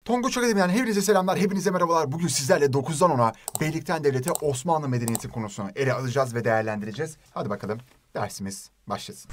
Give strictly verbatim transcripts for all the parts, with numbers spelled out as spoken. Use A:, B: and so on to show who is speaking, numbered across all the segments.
A: Tonguç Akademi'den hepinize selamlar, hepinize merhabalar. Bugün sizlerle dokuzdan ona Beylikten Devlet'e Osmanlı Medeniyeti konusunu ele alacağız ve değerlendireceğiz. Hadi bakalım dersimiz başlasın.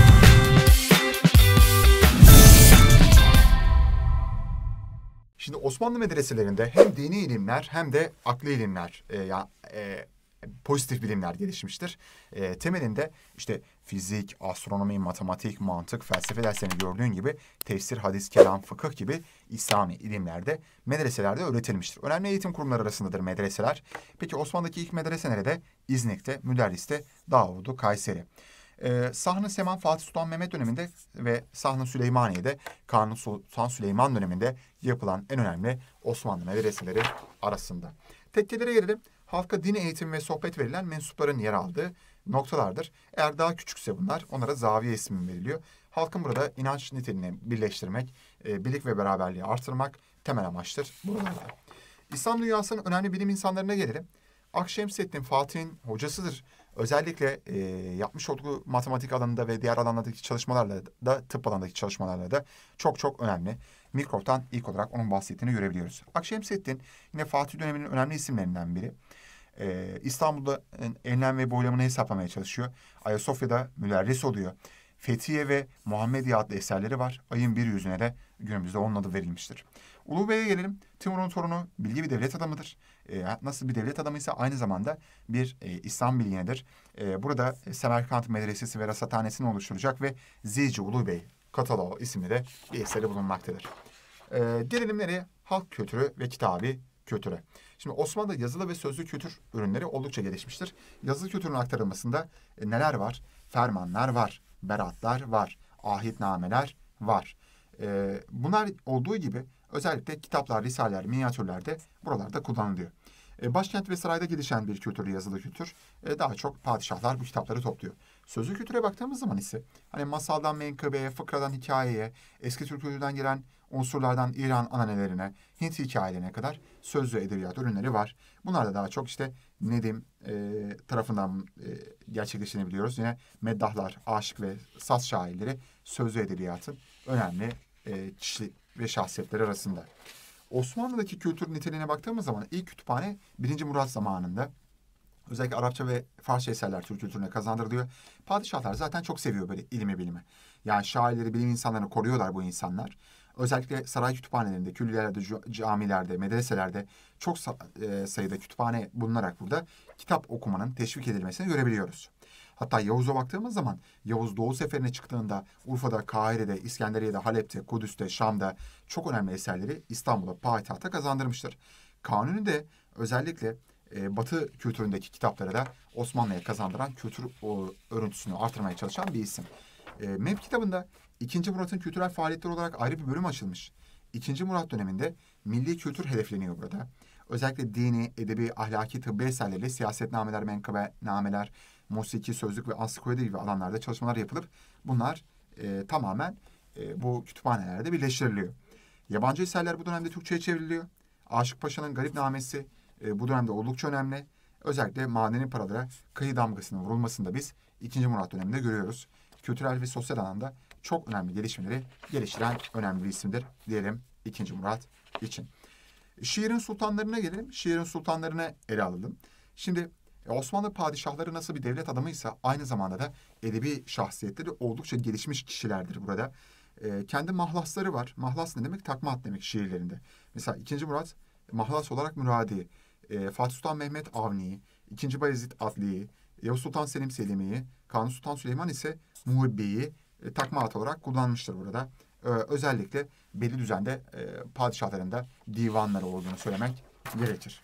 A: Şimdi Osmanlı medreselerinde hem dini ilimler hem de akli ilimler, e, ya e, pozitif bilimler gelişmiştir. E, temelinde işte fizik, astronomi, matematik, mantık, felsefe derslerini gördüğün gibi tefsir, hadis, kelam, fıkıh gibi İslami ilimlerde medreselerde öğretilmiştir. Önemli eğitim kurumları arasındadır medreseler. Peki Osmanlı'daki ilk medrese nerede? İznik'te, Müderris'te, Davudu, Kayseri. Ee, Sahn-ı Seman Fatih Sultan Mehmet döneminde ve Sahn-ı Süleymaniye'de Kanuni Sultan Süleyman döneminde yapılan en önemli Osmanlı medreseleri arasında. Tekkelere gelelim. Halka din eğitimi ve sohbet verilen mensupların yer aldığı noktalardır. Eğer daha küçükse bunlar onlara zaviye ismi veriliyor. Halkın burada inanç niteliğini birleştirmek, e, birlik ve beraberliği artırmak temel amaçtır buralarda. İslam dünyasının önemli bilim insanlarına gelelim. Akşemseddin Fatih'in hocasıdır. Özellikle e, yapmış olduğu matematik alanında ve diğer alanlardaki çalışmalarla da tıp alanındaki çalışmalarla da çok çok önemli. Mikrop'tan ilk olarak onun bahsettiğini görebiliyoruz. Akşemseddin yine Fatih döneminin önemli isimlerinden biri. Ee, İstanbul'da enlem ve boylamını hesaplamaya çalışıyor. Ayasofya'da müderris oluyor. Fethiye ve Muhammediye adlı eserleri var. Ayın bir yüzüne de günümüzde onun adı verilmiştir. Ulu Bey'e gelelim. Timur'un torunu bilgi bir devlet adamıdır. Ee, nasıl bir devlet adamıysa aynı zamanda bir e, İslam bilginidir. Ee, burada Semerkant Medresesi ve Rasathanesi'ni oluşturacak ve Zici Ulu Bey Kataloğu isimli de bir eseri bulunmaktadır. Ee, gelelim nereye? Halk kültürü ve kitabi kültüre. Şimdi Osmanlı'da yazılı ve sözlü kültür ürünleri oldukça gelişmiştir. Yazılı kültürün aktarılmasında e, neler var? Fermanlar var, beratlar var, ahitnameler var. E, bunlar olduğu gibi özellikle kitaplar, risaleler, minyatürler de buralarda kullanılıyor. E, başkent ve sarayda gelişen bir kültür, yazılı kültür. E, daha çok padişahlar bu kitapları topluyor. Sözlü kültüre baktığımız zaman ise hani masaldan menkıbeye, fıkradan hikayeye, eski Türk kültüründen gelen unsurlardan İran ananelerine, Hint hikayelerine kadar sözlü edebiyat ürünleri var. Bunlar da daha çok işte Nedim e, tarafından e, gerçekleştirebiliyoruz. Yine meddahlar, aşık ve saz şairleri sözlü edebiyatın önemli e, kişi ve şahsiyetleri arasında. Osmanlı'daki kültür niteliğine baktığımız zaman ilk kütüphane birinci Murat zamanında özellikle Arapça ve Farsça eserler Türk kültürüne kazandırılıyor. Padişahlar zaten çok seviyor böyle ilmi bilimi. Yani şairleri, bilim insanlarını koruyorlar bu insanlar. Özellikle saray kütüphanelerinde, külliyelerde, camilerde, medreselerde çok sayıda kütüphane bulunarak burada kitap okumanın teşvik edilmesini görebiliyoruz. Hatta Yavuz'a baktığımız zaman Yavuz Doğu Seferi'ne çıktığında Urfa'da, Kahire'de, İskenderiye'de, Halep'te, Kudüs'te, Şam'da çok önemli eserleri İstanbul'a, payitahta kazandırmıştır. Kanuni de özellikle e, Batı kültüründeki kitapları da Osmanlı'ya kazandıran kültür o, örüntüsünü artırmaya çalışan bir isim. E, M E P kitabında ikinci. Murat'ın kültürel faaliyetleri olarak ayrı bir bölüm açılmış. ikinci. Murat döneminde milli kültür hedefleniyor burada. Özellikle dini, edebi, ahlaki, tıbbi eserlerle siyasetnameler, menkıbenameler, musiki, sözlük ve ansiklopedi gibi alanlarda çalışmalar yapılıp bunlar e, tamamen e, bu kütüphanelerde birleştiriliyor. Yabancı eserler bu dönemde Türkçe'ye çevriliyor. Aşık Paşa'nın Garipnamesi e, bu dönemde oldukça önemli. Özellikle madeni paralara kayı damgasının vurulmasını da biz ikinci. Murat döneminde görüyoruz. Kültürel ve sosyal alanda çok önemli gelişmeleri geliştiren önemli bir isimdir diyelim ikinci. Murat için. Şiirin sultanlarına gelelim. Şiirin sultanlarını ele alalım. Şimdi Osmanlı padişahları nasıl bir devlet adamıysa aynı zamanda da edebi şahsiyetleri oldukça gelişmiş kişilerdir burada. E, kendi mahlasları var. Mahlas ne demek? Takma ad demek şiirlerinde. Mesela ikinci. Murat mahlas olarak Müradi, e, Fatih Sultan Mehmet Avni'yi, ikinci. Bayezid Adli'yi, Yavuz Sultan Selim Selimi'yi, Kanuni Sultan Süleyman ise Muhibbe'yi e, takma ad olarak kullanmıştır burada. E, özellikle belli düzende e, padişahların da divanları olduğunu söylemek gerekir.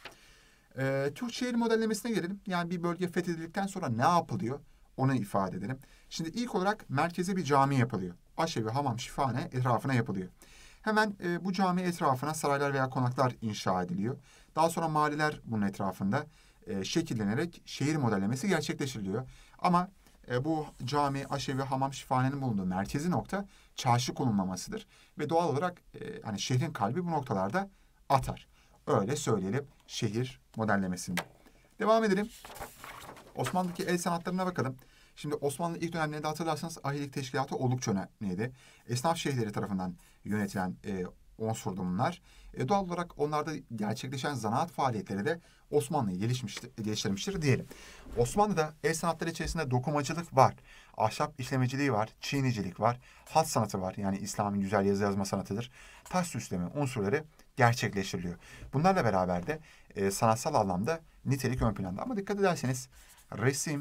A: E, Türk şehir modellemesine gelelim. Yani bir bölge fethedildikten sonra ne yapılıyor? Onu ifade edelim. Şimdi ilk olarak merkeze bir cami yapılıyor. Aşevi, hamam, şifane etrafına yapılıyor. Hemen e, bu cami etrafına saraylar veya konaklar inşa ediliyor. Daha sonra mahalleler bunun etrafında e, şekillenerek şehir modellemesi gerçekleştiriliyor. Ama e, bu cami, aşevi, hamam, şifanenin bulunduğu merkezi nokta çarşı konumlamasıdır. Ve doğal olarak e, hani şehrin kalbi bu noktalarda atar. Öyle söyleyelim şehir modellemesinde. Devam edelim. Osmanlı'daki el sanatlarına bakalım. Şimdi Osmanlı ilk dönemlerinde hatırlarsanız ahilik teşkilatı oldukça önemliydi. Esnaf şeyhleri tarafından yönetilen e, unsurdu bunlar. E, doğal olarak onlarda gerçekleşen zanaat faaliyetleri de Osmanlı'yı gelişmiştir, geliştirmiştir diyelim. Osmanlı'da el sanatları içerisinde dokumacılık var. Ahşap işlemeciliği var, çiğnicilik var, hat sanatı var. Yani İslam'ın güzel yazı yazma sanatıdır. Taş süsleme unsurları gerçekleştiriliyor. Bunlarla beraber de e, sanatsal anlamda nitelik ön planda. Ama dikkat ederseniz resim,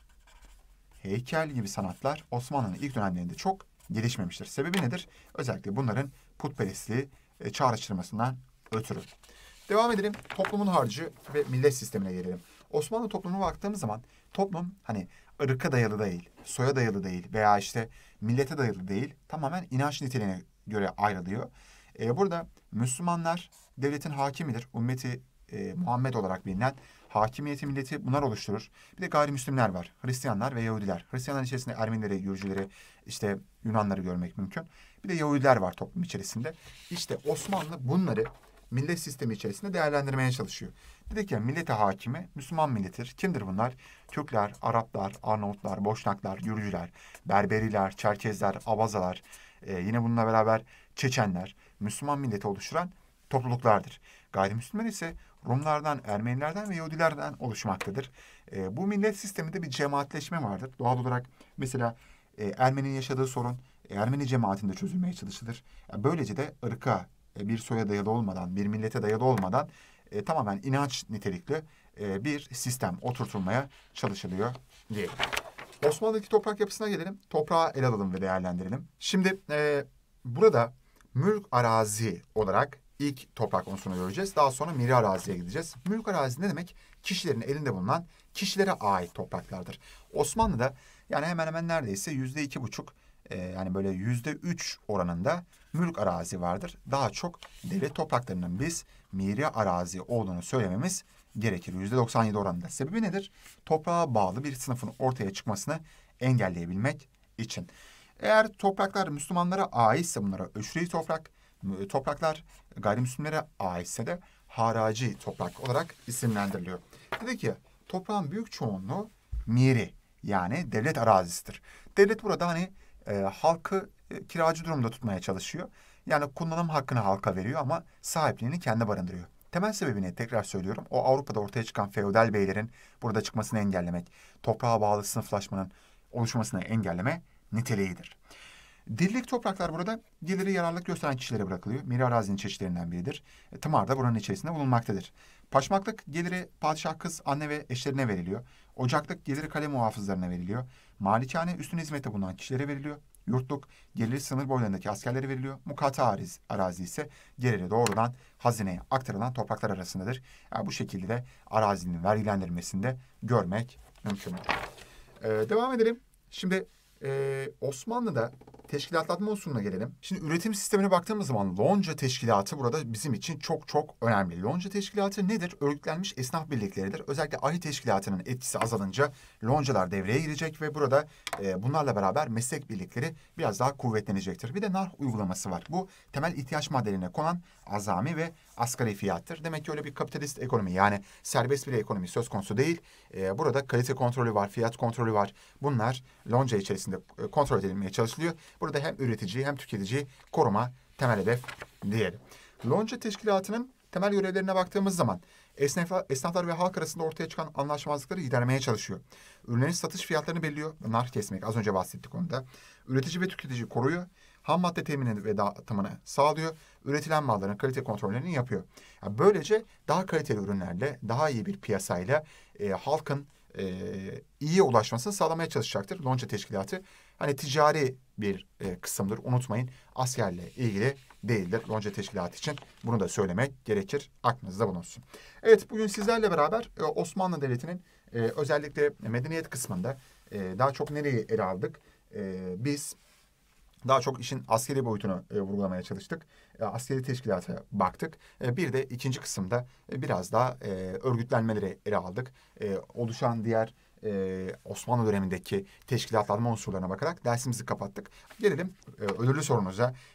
A: heykel gibi sanatlar Osmanlı'nın ilk dönemlerinde çok gelişmemiştir. Sebebi nedir? Özellikle bunların putperestliği e, çağrıştırmasından ötürü. Devam edelim. Toplumun harcı ve millet sistemine gelelim. Osmanlı toplumuna baktığımız zaman toplum hani ırka dayalı değil, soya dayalı değil veya işte millete dayalı değil, tamamen inanç niteliğine göre ayrılıyor. E, burada Müslümanlar devletin hakimidir. Ümmeti e, Muhammed olarak bilinen hakimiyeti milleti bunlar oluşturur. Bir de gayrimüslimler var. Hristiyanlar ve Yahudiler. Hristiyanlar içerisinde Ermenileri, Gürcüleri, işte Yunanları görmek mümkün. Bir de Yahudiler var toplum içerisinde. İşte Osmanlı bunları millet sistemi içerisinde değerlendirmeye çalışıyor. Dedik ya millete hakimi Müslüman milletidir. Kimdir bunlar? Türkler, Araplar, Arnavutlar, Boşnaklar, Gürcüler, Berberiler, Çerkezler, Abazalar, e, yine bununla beraber Çeçenler, Müslüman milleti oluşturan topluluklardır. Gayrimüslimler ise Rumlardan, Ermenilerden ve Yahudilerden oluşmaktadır. E, bu millet sisteminde bir cemaatleşme vardır. Doğal olarak mesela e, Ermeni'nin yaşadığı sorun e, Ermeni cemaatinde çözülmeye çalışılır. E, böylece de ırka, e, bir soya dayalı olmadan, bir millete dayalı olmadan e, tamamen inanç nitelikli e, bir sistem oturtulmaya çalışılıyor diyelim. Osmanlı'daki toprak yapısına gelelim. Toprağı ele alalım ve değerlendirelim. Şimdi e, burada mülk arazi olarak ilk toprak unsurunu göreceğiz. Daha sonra miri araziye gideceğiz. Mülk arazi ne demek? Kişilerin elinde bulunan kişilere ait topraklardır. Osmanlı'da yani hemen hemen neredeyse yüzde iki buçuk e, yani böyle yüzde üç oranında mülk arazi vardır. Daha çok devlet topraklarının biz miri arazi olduğunu söylememiz gerekir. yüzde doksan yedi oranında. Sebebi nedir? Toprağa bağlı bir sınıfın ortaya çıkmasını engelleyebilmek için. Eğer topraklar Müslümanlara aitse bunlara öşrevi toprak, topraklar gayrimüslimlere aitse de haraci toprak olarak isimlendiriliyor. Dedik ki toprağın büyük çoğunluğu miri yani devlet arazisidir. Devlet burada hani e, halkı e, kiracı durumda tutmaya çalışıyor. Yani kullanım hakkını halka veriyor ama sahipliğini kendi barındırıyor. Temel sebebini tekrar söylüyorum. O Avrupa'da ortaya çıkan feodal beylerin burada çıkmasını engellemek, toprağa bağlı sınıflaşmanın oluşmasını engelleme niteliğidir. Dirilik topraklar burada geliri yararlılık gösteren kişilere bırakılıyor. Miri arazinin çeşitlerinden biridir. E, tımar da buranın içerisinde bulunmaktadır. Paşmaklık geliri padişah kız, anne ve eşlerine veriliyor. Ocaklık geliri kale muhafızlarına veriliyor. Malikane üstün hizmette bulunan kişilere veriliyor. Yurtluk geliri sınır boylarındaki askerlere veriliyor. Mukata arazi ise geliri doğrudan hazineye aktarılan topraklar arasındadır. Yani bu şekilde de arazinin vergilendirilmesinde görmek mümkün. Ee, devam edelim. Şimdi Ee, Osmanlı'da teşkilatlanma unsuruna gelelim. Şimdi üretim sistemine baktığımız zaman lonca teşkilatı burada bizim için çok çok önemli. Lonca teşkilatı nedir? Örgütlenmiş esnaf birlikleridir. Özellikle ahi teşkilatının etkisi azalınca loncalar devreye girecek ve burada e, bunlarla beraber meslek birlikleri biraz daha kuvvetlenecektir. Bir de nar uygulaması var. Bu temel ihtiyaç maddelerine konan azami ve asgari fiyattır. Demek ki öyle bir kapitalist ekonomi yani serbest bir ekonomi söz konusu değil. E, burada kalite kontrolü var, fiyat kontrolü var. Bunlar lonca içerisinde kontrol edilmeye çalışılıyor. Burada hem üreticiyi hem tüketiciyi koruma temel hedef diyelim. Lonca teşkilatının temel görevlerine baktığımız zaman esnaflar, esnaflar ve halk arasında ortaya çıkan anlaşmazlıkları gidermeye çalışıyor. Ürünlerin satış fiyatlarını belirliyor. Nar kesmek az önce bahsettik onda. Üretici ve tüketiciyi koruyor. Ham madde teminini ve dağıtımını sağlıyor. Üretilen malların kalite kontrollerini yapıyor. Yani böylece daha kaliteli ürünlerle, daha iyi bir piyasayla e, halkın e, iyiye ulaşmasını sağlamaya çalışacaktır lonca teşkilatı. Hani ticari bir e, kısımdır. Unutmayın askerle ilgili değildir lonca teşkilatı için. Bunu da söylemek gerekir. Aklınızda bulunsun. Evet bugün sizlerle beraber e, Osmanlı Devleti'nin e, özellikle medeniyet kısmında e, daha çok nereyi ele aldık? E, biz daha çok işin askeri boyutunu e, vurgulamaya çalıştık. E, askeri teşkilata baktık. E, bir de ikinci kısımda e, biraz daha e, örgütlenmeleri ele aldık. E, oluşan diğer e, Osmanlı dönemindeki teşkilatlanma unsurlarına bakarak dersimizi kapattık. Gelelim e, ödüllü sorumuza.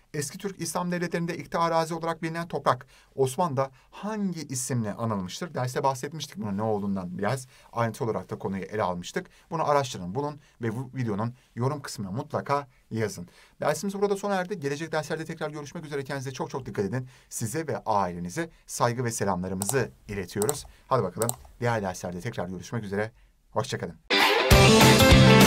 A: Eski Türk İslam devletlerinde ikta arazi olarak bilinen toprak Osmanlı'da hangi isimle anılmıştır? Derste bahsetmiştik bunun ne olduğundan biraz. Ayrıntı olarak da konuyu ele almıştık. Bunu araştırın, bulun ve bu videonun yorum kısmına mutlaka yazın. Dersimiz burada sona erdi. Gelecek derslerde tekrar görüşmek üzere. Kendinize çok çok dikkat edin. Size ve ailenize saygı ve selamlarımızı iletiyoruz. Hadi bakalım diğer derslerde tekrar görüşmek üzere. Hoşça kalın.